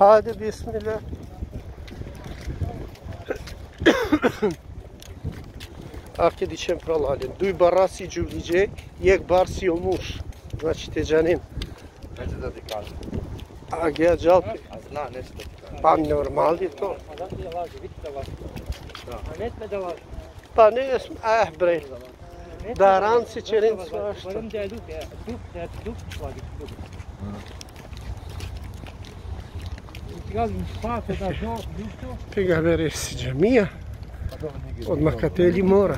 Hadi bismillah. Ako dičem prolalen. Duj barasi džuviđe, jek bar si o muš. Znači te džanin. Neće da ti kažem. A gdje džalpi? A zna nešto. Pa normal je to. A da ti je laži, vidite da laži. A ne sme da laži. Pa ne sm... bre. Da ranci će rin svašta. Varam da je duk slavi. Gazim spate da žo, Pega veresi džamija. Odmakatelji mora.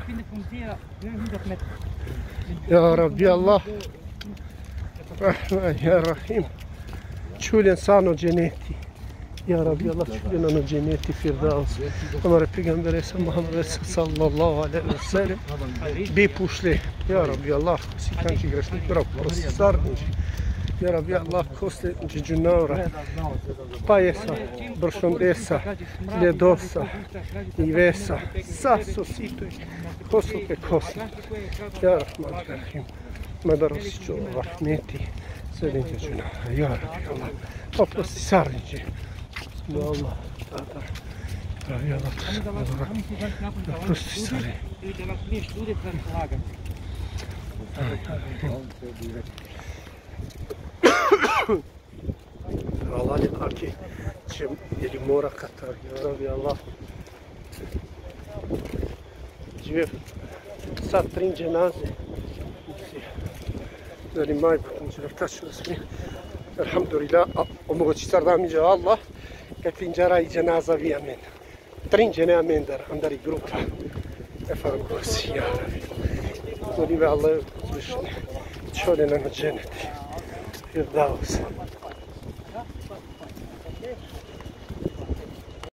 Ja Rabbi Allah. Rahman ya Rahim. Čuljen sano dženeti. Ya Rabbi Allah čuljen ano dženeti Firdaus. Amare pegambere sa Muhammed sallallahu alaihi wa sallam. Bi pušle. Ya Rabbi Allah. Si kanki grešni pravo. Prosi sarniži. Ya Rabbi Allah, kosle džuđunavra, pajesa, bršondesa, ljedosa, ivesa, saso situj, kosuke kosi. Ya Rahman Rahim, madarosiću rahmeti, sredinke džunavra. Ya Rabbi Allah, oprosti sarniđe. Ya Allah, tada. Ya Allah, oprosti sarniđe. Allah je aki će ili mora Katar, ya Rabbi Allah. Žive sad 3 dženaze. Zari majbu, muđer tačno smi. Alhamdulillah, omogući sardamiđe Allah, kad finđara i dženaza vi amen. 3 džene amen dar, andari grupa. Efar gosi, ya Rabbi. Zari ve Allah uzvišene. Čole na dženeti. Firdaus.